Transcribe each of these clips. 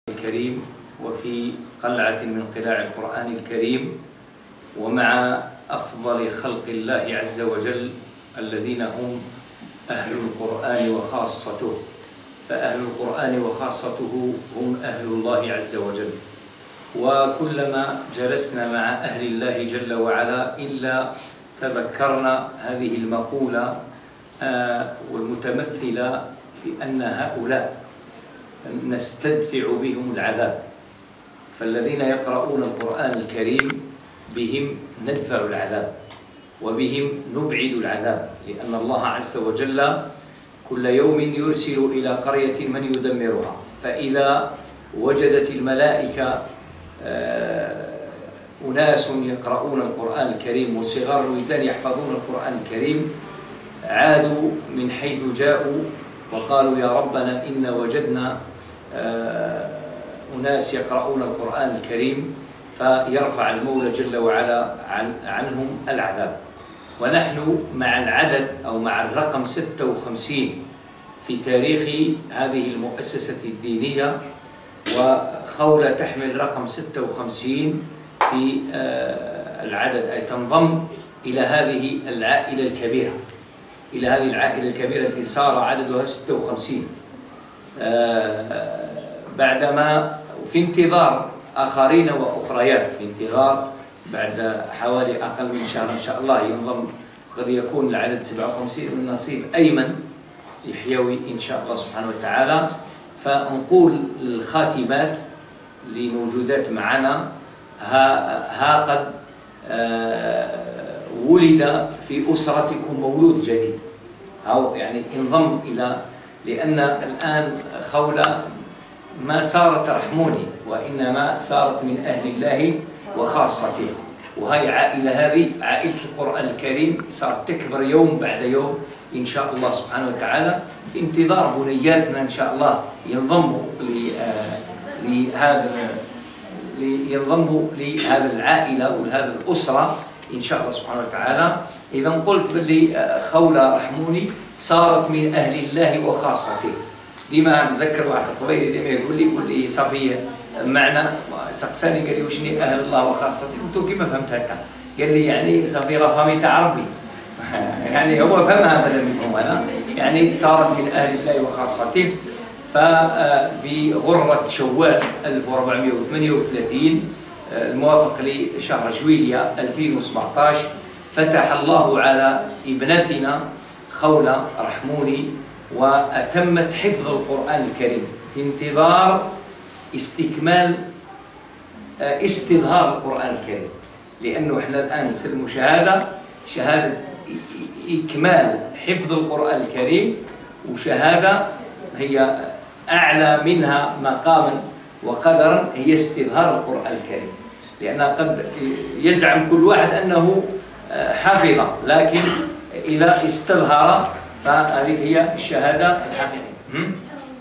الكريم وفي قلعة من قلاع القرآن الكريم، ومع أفضل خلق الله عز وجل الذين هم أهل القرآن وخاصته، فأهل القرآن وخاصته هم أهل الله عز وجل. وكلما جلسنا مع أهل الله جل وعلا إلا تذكرنا هذه المقولة والمتمثلة في أن هؤلاء نستدفع بهم العذاب، فالذين يقرؤون القرآن الكريم بهم ندفع العذاب وبهم نبعد العذاب، لأن الله عز وجل كل يوم يرسل إلى قرية من يدمرها، فإذا وجدت الملائكة أناس يقرؤون القرآن الكريم وصغار الولدان يحفظون القرآن الكريم عادوا من حيث جاءوا وقالوا يا ربنا إن وجدنا أناس يقرؤون القرآن الكريم، فيرفع المولى جل وعلا عنهم العذاب. ونحن مع العدد أو مع الرقم 56 في تاريخ هذه المؤسسة الدينية، وخولة تحمل رقم 56 في العدد، أي تنضم إلى هذه العائلة الكبيرة، إلى هذه العائلة الكبيرة التي صار عددها 56 بعدما في انتظار آخرين وأخريات، في انتظار بعد حوالي أقل من شهر إن شاء الله ينضم، قد يكون العدد 57 من نصيب أيمن يحيوي إن شاء الله سبحانه وتعالى. فنقول الخاتمات لموجودات معنا ها قد ولد في أسرتكم مولود جديد، أو يعني انضم إلى، لأن الآن خولة ما صارت رحموني وإنما صارت من أهل الله وخاصته، وهي هذه عائلة القرآن الكريم صارت تكبر يوم بعد يوم إن شاء الله سبحانه وتعالى، في انتظار بنياتنا إن شاء الله ينضموا لهذا العائلة ولهذه الأسرة إن شاء الله سبحانه وتعالى. إذا قلت باللي خولة رحموني صارت من أهل الله وخاصته. ديما نذكر واحد قبيلي ديما يقول لي صافية معنا، سقساني قال لي وشني أهل الله وخاصته؟ قلت له كيف فهمت هكا؟ قال لي يعني صافي راه فهمت عربي يعني هو فهمها بدل من فهمها، يعني صارت من أهل الله وخاصته. ففي غرة شوال 1438 الموافق لشهر جويلية 2017 فتح الله على ابنتنا خولة رحموني وأتمت حفظ القرآن الكريم في انتظار استكمال استظهار القرآن الكريم، لأنه احنا الآن نسلم شهادة إكمال حفظ القرآن الكريم، وشهادة هي أعلى منها مقاما وقدرا هي استظهار القرآن الكريم، لأن قد يزعم كل واحد أنه حافظ، لكن إذا استظهر فهذه هي الشهادة الحقيقية.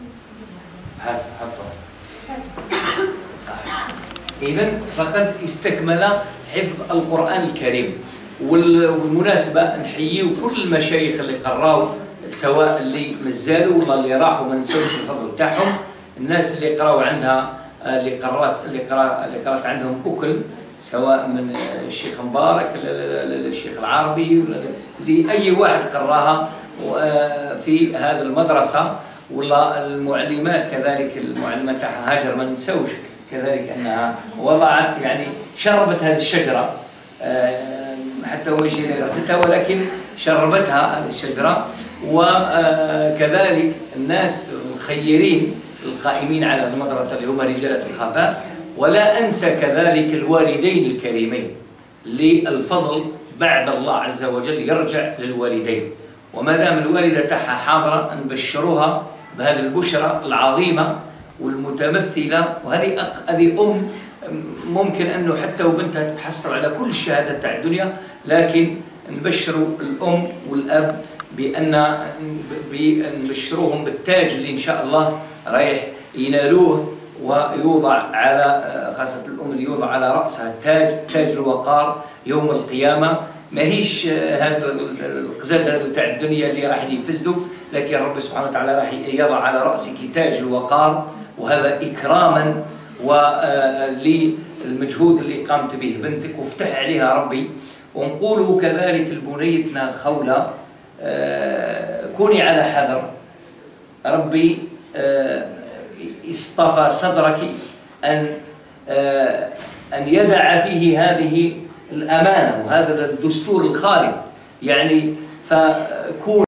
إذن فقد استكمل حفظ القرآن الكريم. والمناسبة نحيي كل المشايخ اللي قراوا، سواء اللي مازالوا ولا اللي راحوا ما نسوش الفضل تاعهم، الناس اللي قراوا عندها اللي قرات عندهم أكل، سواء من الشيخ مبارك للشيخ العربي لأي واحد قراها في هذه المدرسة، ولا المعلمات كذلك، المعلمة تاعها هاجر ما نسوش كذلك أنها وضعت يعني شربت هذه الشجرة، حتى هو يجي درستها ولكن شربتها هذه الشجرة. وكذلك الناس الخيرين القائمين على المدرسة اللي هم رجالة الخفاء، ولا أنسى كذلك الوالدين الكريمين، للفضل بعد الله عز وجل يرجع للوالدين، وما دام الوالدة تاعها حاضرة نبشروها بهذه البشرى العظيمة والمتمثلة. وهذه أم ممكن أنه حتى وبنتها تتحصل على كل الشهادات تاع الدنيا، لكن نبشروا الأم والأب بأن نبشروهم بالتاج اللي إن شاء الله رايح ينالوه، ويوضع على خاصة الأم اللي يوضع على رأسها تاج الوقار يوم القيامة. ماهيش هذا القزاد هذا تاع الدنيا اللي راح يفسدوا، لكن رب سبحانه وتعالى راح يضع على رأسك تاج الوقار وهذا إكراما وللمجهود اللي قامت به بنتك، وافتح عليها ربي. ونقول كذلك لبنيتنا خولة كوني على حذر، ربي اصطفى صدرك أن يدع فيه هذه الأمانة وهذا الدستور الخالد، يعني فكون